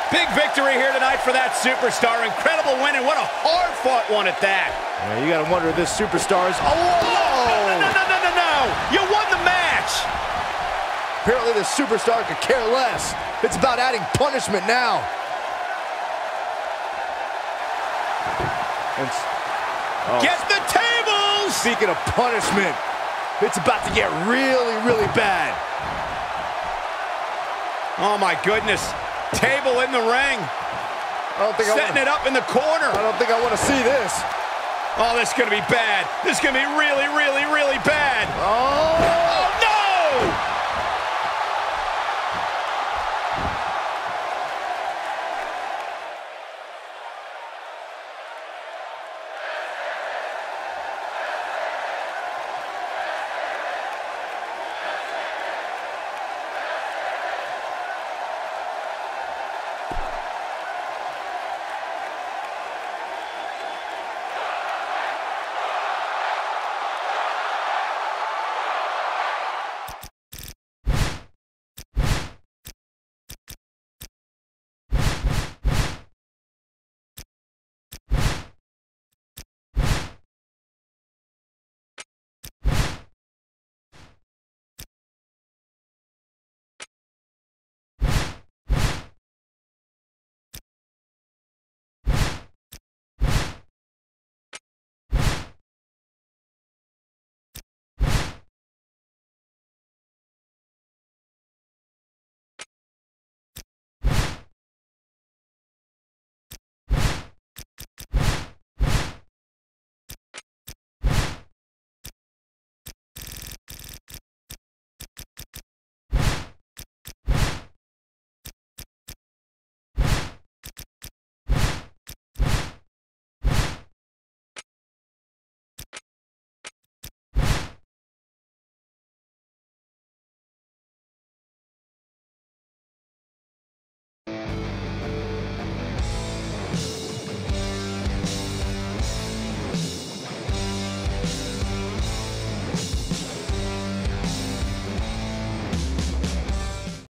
Big victory here tonight for that superstar. Incredible win, and what a hard-fought one at that. Yeah, you gotta wonder if this superstar is... Oh, No! You won the match! Apparently the superstar could care less. It's about adding punishment now. Get the tables! Speaking of punishment, it's about to get really, really bad. Oh my goodness. Table in the ring. Setting it up in the corner. I don't think I want to see this. Oh, this is going to be bad. This is going to be really, really, really bad. Oh! Oh, no!